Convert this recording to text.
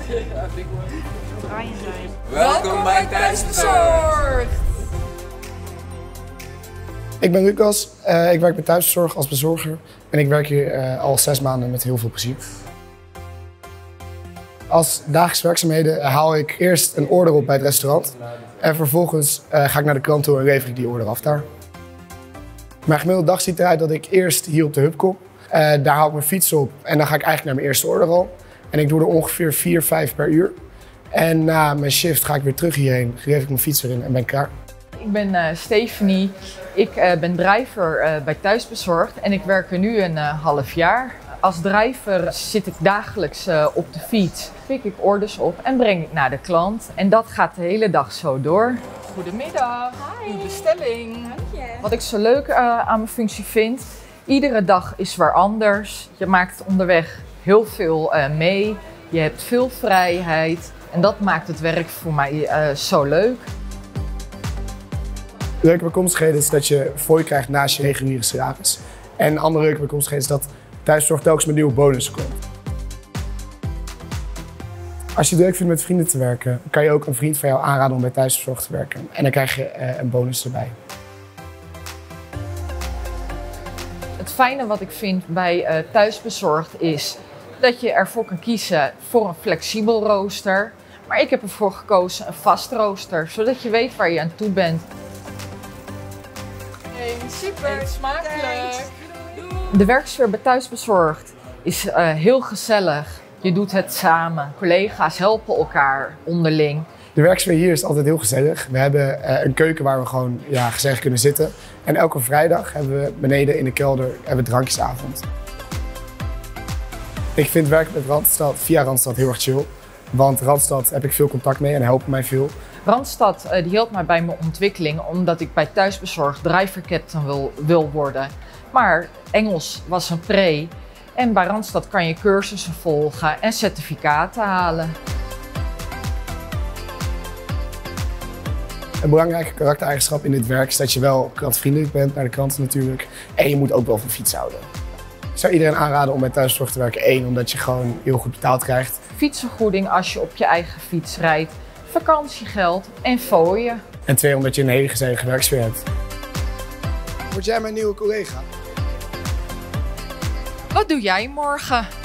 Brian zijn. Welkom bij Thuisbezorgd! Ik ben Lucas, ik werk bij Thuisbezorgd als bezorger en ik werk hier al 6 maanden met heel veel plezier. Als dagelijkse werkzaamheden haal ik eerst een order op bij het restaurant en vervolgens ga ik naar de klant toe en lever ik die order af daar. Mijn gemiddelde dag ziet eruit dat ik eerst hier op de hub kom. Daar haal ik mijn fiets op en dan ga ik eigenlijk naar mijn eerste order al. En ik doe er ongeveer 4, 5 per uur. En na mijn shift ga ik weer terug hierheen, geef ik mijn fiets erin en ben ik klaar. Ik ben Stephanie, ik ben driver bij Thuisbezorgd en ik werk er nu een half jaar. Als driver zit ik dagelijks op de fiets, pik ik orders op en breng ik naar de klant. En dat gaat de hele dag zo door. Goedemiddag, uw bestelling. Dank je. Wat ik zo leuk aan mijn functie vind, iedere dag is weer anders. Je maakt onderweg heel veel mee, je hebt veel vrijheid en dat maakt het werk voor mij zo leuk. Leuke bijkomstigheden is dat je fooi krijgt naast je reguliere salaris. En een andere leuke bijkomstigheid is dat Thuisbezorgd telkens met nieuwe bonussen komt. Als je het leuk vindt met vrienden te werken, kan je ook een vriend van jou aanraden om bij Thuisbezorgd te werken. En dan krijg je een bonus erbij. Het fijne wat ik vind bij Thuisbezorgd is dat je ervoor kan kiezen voor een flexibel rooster. Maar ik heb ervoor gekozen een vast rooster, zodat je weet waar je aan toe bent. Hey, super. Eet smakelijk! De werksfeer bij Thuisbezorgd is heel gezellig. Je doet het samen. Collega's helpen elkaar onderling. De werksfeer hier is altijd heel gezellig. We hebben een keuken waar we gewoon gezellig kunnen zitten. En elke vrijdag hebben we beneden in de kelder drankjesavond. Ik vind werken met Randstad via Randstad heel erg chill. Want Randstad heb ik veel contact mee en helpen mij veel. Randstad die helpt mij bij mijn ontwikkeling omdat ik bij Thuisbezorgd driver captain wil worden. Maar Engels was een pre en bij Randstad kan je cursussen volgen en certificaten halen. Een belangrijke karaktereigenschap in dit werk is dat je wel klantvriendelijk bent naar de klanten natuurlijk. En je moet ook wel van fiets houden. Ik zou iedereen aanraden om bij Thuisbezorgd te werken. 1, omdat je gewoon heel goed betaald krijgt. Fietsvergoeding als je op je eigen fiets rijdt, vakantiegeld en fooien. En 2, omdat je een hele gezellige werksfeer hebt. Word jij mijn nieuwe collega? Wat doe jij morgen?